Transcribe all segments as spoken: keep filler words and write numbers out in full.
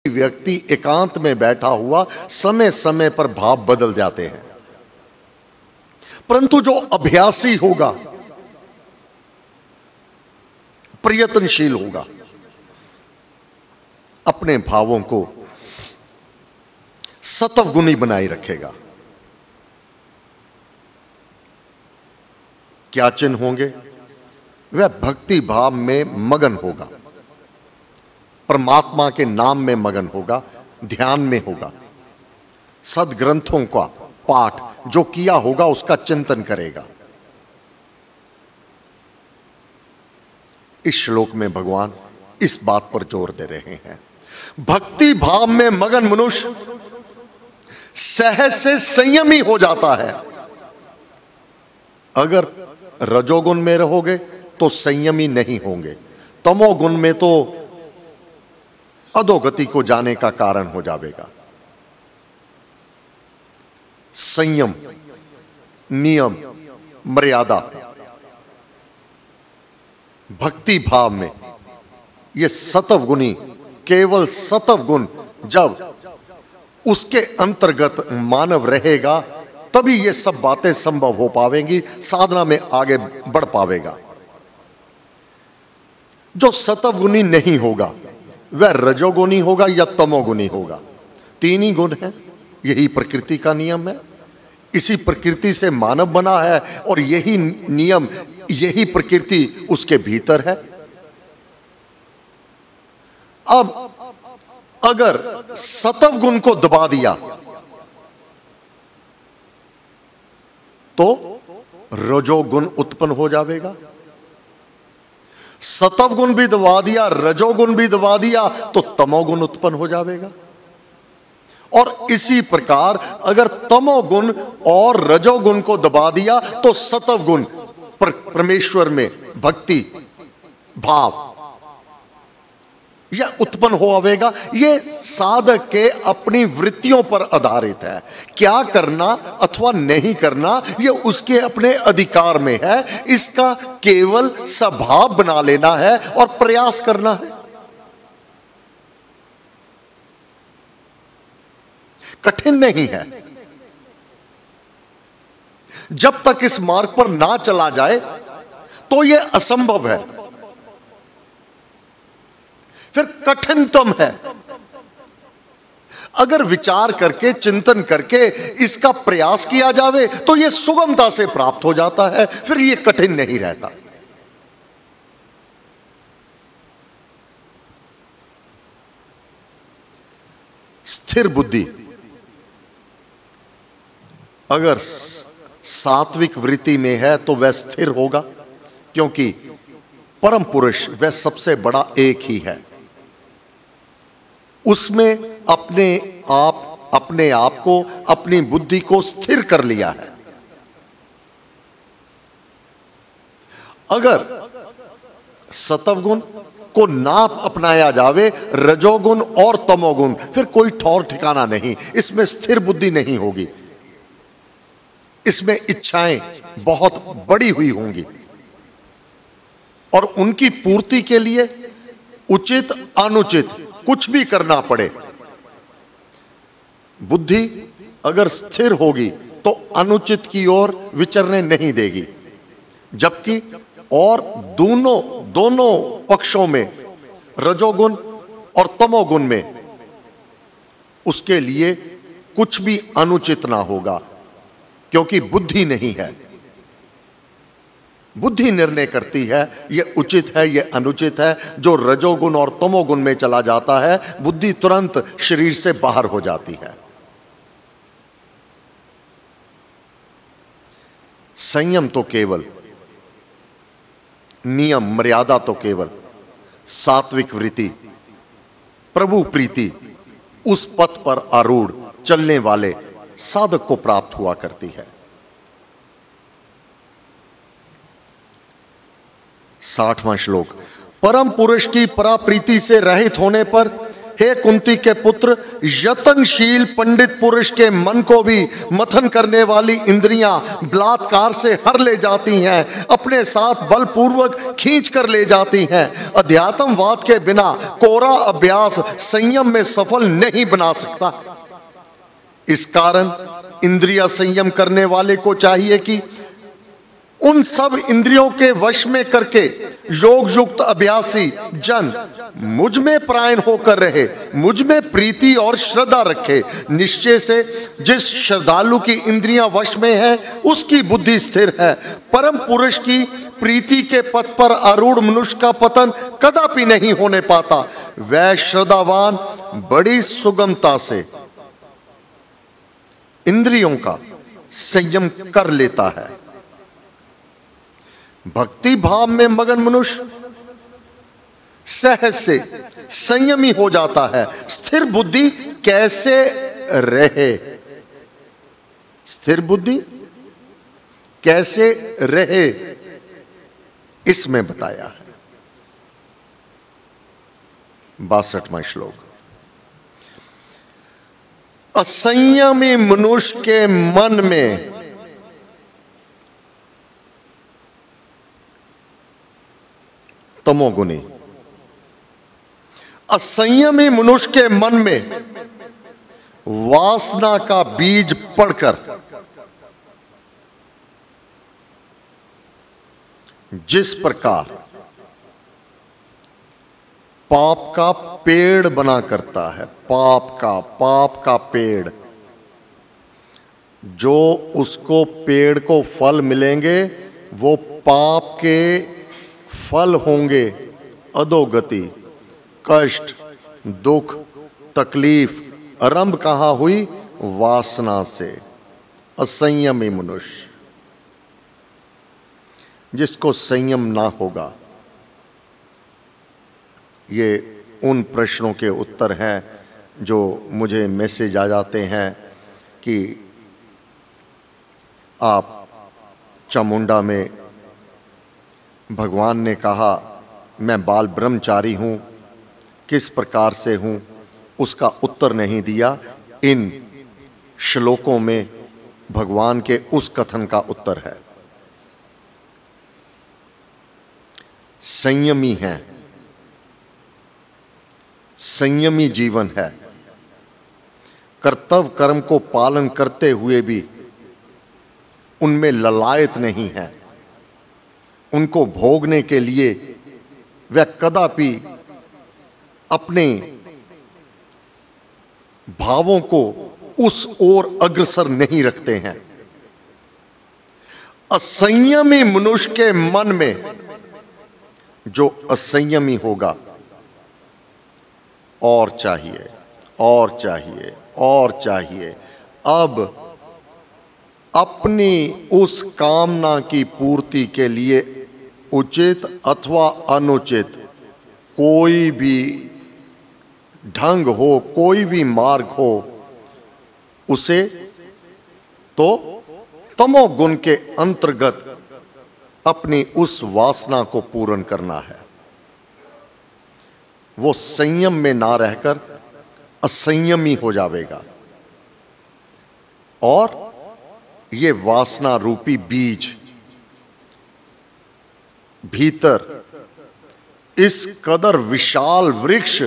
व्यक्ति एकांत में बैठा हुआ समय समय पर भाव बदल जाते हैं, परंतु जो अभ्यासी होगा, प्रयत्नशील होगा, अपने भावों को सतव गुणी बनाए रखेगा। क्या चिन्ह होंगे? वह भक्ति भाव में मगन होगा, परमात्मा के नाम में मगन होगा, ध्यान में होगा, सदग्रंथों का पाठ जो किया होगा उसका चिंतन करेगा। इस श्लोक में भगवान इस बात पर जोर दे रहे हैं, भक्ति भाव में मगन मनुष्य सहज से संयमी हो जाता है। अगर रजोगुण में रहोगे तो संयमी नहीं होंगे, तमोगुण में तो अधोगति को जाने का कारण हो जाएगा। संयम, नियम, मर्यादा भक्ति भाव में ये सतव गुणी, केवल सतव गुण जब उसके अंतर्गत मानव रहेगा तभी ये सब बातें संभव हो पावेंगी, साधना में आगे बढ़ पावेगा। जो सतवगुणी नहीं होगा वह रजोगुणी होगा या तमोगुणी होगा। तीन ही गुण हैं, यही प्रकृति का नियम है, इसी प्रकृति से मानव बना है और यही नियम, यही प्रकृति उसके भीतर है। अब अगर सतव गुण को दबा दिया तो रजोगुण उत्पन्न हो जाएगा, सतव गुण भी दबा दिया, रजोगुण भी दबा दिया तो तमोगुण उत्पन्न हो जाएगा। और इसी प्रकार अगर तमोगुण और रजोगुण को दबा दिया तो सतव गुण परमेश्वर में भक्ति भाव यह उत्पन्न हो आवेगा। यह साधक के अपनी वृत्तियों पर आधारित है, क्या करना अथवा नहीं करना यह उसके अपने अधिकार में है। इसका केवल स्वभाव बना लेना है और प्रयास करना है। कठिन नहीं है। जब तक इस मार्ग पर ना चला जाए तो यह असंभव है, फिर कठिनतम है। अगर विचार करके चिंतन करके इसका प्रयास किया जावे तो यह सुगमता से प्राप्त हो जाता है, फिर यह कठिन नहीं रहता। स्थिर बुद्धि अगर सात्विक वृत्ति में है तो वह स्थिर होगा, क्योंकि परम पुरुष वह सबसे बड़ा एक ही है। उसमें अपने आप अपने आप को, अपनी बुद्धि को स्थिर कर लिया है। अगर सतवगुण को नाप अपनाया जावे, रजोगुण और तमोगुण, फिर कोई ठौर ठिकाना नहीं, इसमें स्थिर बुद्धि नहीं होगी। इसमें इच्छाएं बहुत बड़ी हुई होंगी और उनकी पूर्ति के लिए उचित अनुचित कुछ भी करना पड़े। बुद्धि अगर स्थिर होगी तो अनुचित की ओर विचरने नहीं देगी, जबकि और दोनों दोनों पक्षों में, रजोगुण और तमोगुण में, उसके लिए कुछ भी अनुचित ना होगा, क्योंकि बुद्धि नहीं है। बुद्धि निर्णय करती है यह उचित है, यह अनुचित है। जो रजोगुण और तमोगुण में चला जाता है, बुद्धि तुरंत शरीर से बाहर हो जाती है। संयम तो केवल, नियम मर्यादा तो केवल सात्विक वृत्ति, प्रभु प्रीति, उस पथ पर आरूढ़ चलने वाले साधक को प्राप्त हुआ करती है। साठवां श्लोक, परम पुरुष की पराप्रीति से रहित होने पर हे कुंती के पुत्र, यत्नशील पंडित पुरुष के मन को भी मथन करने वाली इंद्रियां बलात्कार से हर ले जाती हैं, अपने साथ बलपूर्वक खींच कर ले जाती हैं। अध्यात्मवाद के बिना कोरा अभ्यास संयम में सफल नहीं बना सकता। इस कारण इंद्रिय संयम करने वाले को चाहिए कि उन सब इंद्रियों के वश में करके योग युक्त अभ्यासी जन मुझ में प्रायण होकर रहे, मुझ में प्रीति और श्रद्धा रखे। निश्चय से जिस श्रद्धालु की इंद्रियां वश में है उसकी बुद्धि स्थिर है। परम पुरुष की प्रीति के पथ पर आरूढ़ मनुष्य का पतन कदापि नहीं होने पाता। वह श्रद्धावान बड़ी सुगमता से इंद्रियों का संयम कर लेता है। भक्ति भाव में मगन मनुष्य सहज से संयमी हो जाता है। स्थिर बुद्धि कैसे रहे, स्थिर बुद्धि कैसे रहे, इसमें बताया है। बासठवां श्लोक, असंयमी मनुष्य के मन में तमोगुनी, असंयमी मनुष्य के मन में वासना का बीज पड़कर जिस प्रकार पाप का पेड़ बना करता है, पाप का पाप का पेड़, जो उसको पेड़ को फल मिलेंगे वो पाप के फल होंगे। अधोगति, कष्ट, दुख, तकलीफ आरंभ कहां हुई? वासना से। असंयमी मनुष्य, जिसको संयम ना होगा। ये उन प्रश्नों के उत्तर हैं जो मुझे मैसेज आ जाते हैं कि आप चामुंडा में भगवान ने कहा मैं बाल ब्रह्मचारी हूं, किस प्रकार से हूं, उसका उत्तर नहीं दिया। इन श्लोकों में भगवान के उस कथन का उत्तर है। संयमी हैं, संयमी जीवन है। कर्तव्य कर्म को पालन करते हुए भी उनमें ललायत नहीं है। उनको भोगने के लिए वह कदापि अपने भावों को उस ओर अग्रसर नहीं रखते हैं। असंयमी मनुष्य के मन में जो असंयमी होगा, और चाहिए और चाहिए और चाहिए। अब अपनी उस कामना की पूर्ति के लिए उचित अथवा अनुचित कोई भी ढंग हो, कोई भी मार्ग हो, उसे तो तमोगुण के अंतर्गत अपनी उस वासना को पूर्ण करना है। वो संयम में ना रहकर असंयमी हो जाएगा और ये वासना रूपी बीज भीतर इस कदर विशाल वृक्ष,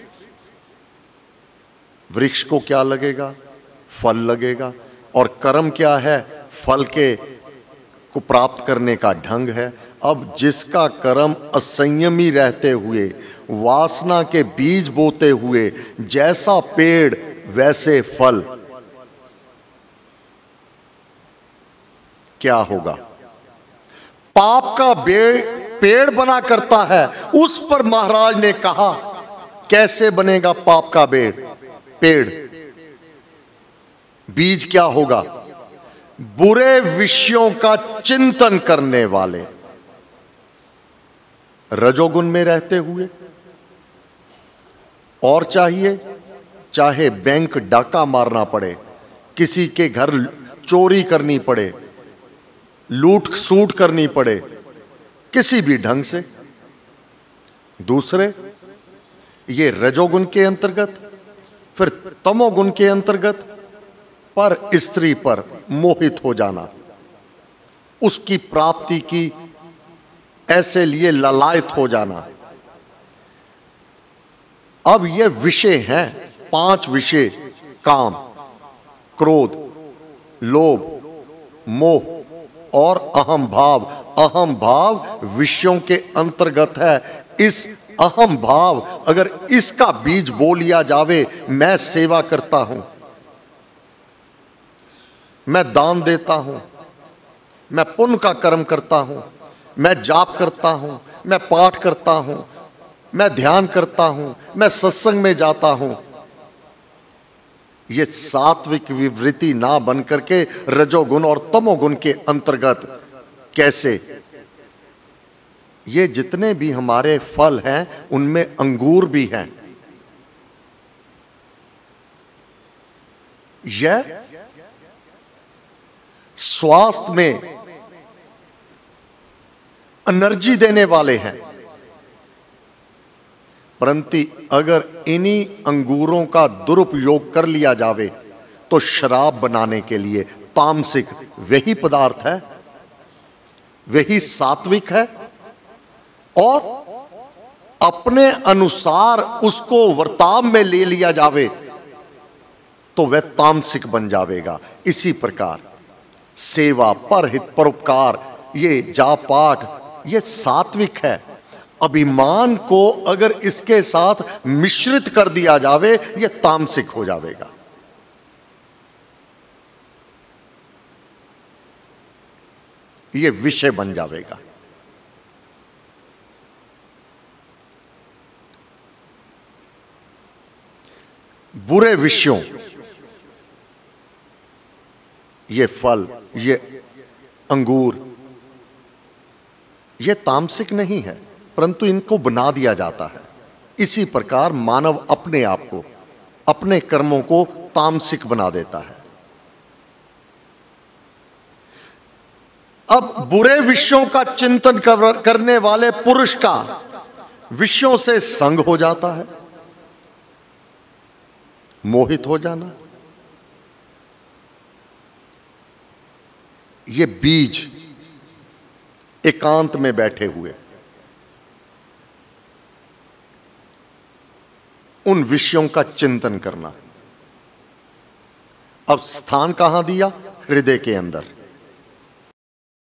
वृक्ष को क्या लगेगा? फल लगेगा। और कर्म क्या है? फल के को प्राप्त करने का ढंग है। अब जिसका कर्म असंयमी रहते हुए, वासना के बीज बोते हुए, जैसा पेड़ वैसे फल, क्या होगा? पाप का पेड़ बना करता है। उस पर महाराज ने कहा कैसे बनेगा पाप का पेड़? पेड़ बीज क्या होगा? बुरे विषयों का चिंतन करने वाले, रजोगुण में रहते हुए। और चाहिए, चाहे बैंक डाका मारना पड़े, किसी के घर चोरी करनी पड़े, लूट सूट करनी पड़े, किसी भी ढंग से। दूसरे, ये रजोगुण के अंतर्गत, फिर तमोगुण के अंतर्गत पर स्त्री पर मोहित हो जाना, उसकी प्राप्ति की ऐसे लिए ललायत हो जाना। अब ये विषय हैं, पांच विषय, काम, क्रोध, लोभ, मोह और अहम भाव। अहम भाव विषयों के अंतर्गत है। इस अहम भाव, अगर इसका बीज बो लिया जावे, मैं सेवा करता हूं, मैं दान देता हूं, मैं पुण्य का कर्म करता हूं, मैं जाप करता हूं, मैं पाठ करता हूं, मैं ध्यान करता हूं, मैं सत्संग में जाता हूं, ये सात्विक विवृत्ति ना बन करके रजोगुण और तमोगुण के अंतर्गत कैसे? ये जितने भी हमारे फल हैं उनमें अंगूर भी हैं। यह स्वास्थ्य में एनर्जी देने वाले हैं, परंतु अगर इन्हीं अंगूरों का दुरुपयोग कर लिया जावे तो शराब बनाने के लिए तामसिक वही पदार्थ है, वही सात्विक है, और अपने अनुसार उसको वर्ताव में ले लिया जावे तो वह तामसिक बन जावेगा। इसी प्रकार सेवा, परहित, परोपकार, ये जाप पाठ, ये सात्विक है। अभिमान को अगर इसके साथ मिश्रित कर दिया जावे, यह तामसिक हो जाएगा। यह विषय बन जाएगा। बुरे विषयों, ये फल, ये अंगूर, ये तामसिक नहीं है, परंतु इनको बना दिया जाता है। इसी प्रकार मानव अपने आप को, अपने कर्मों को तामसिक बना देता है। अब बुरे विषयों का चिंतन करने वाले पुरुष का विषयों से संग हो जाता है, मोहित हो जाना। ये बीज एकांत में बैठे हुए उन विषयों का चिंतन करना। अब स्थान कहां दिया? हृदय के अंदर।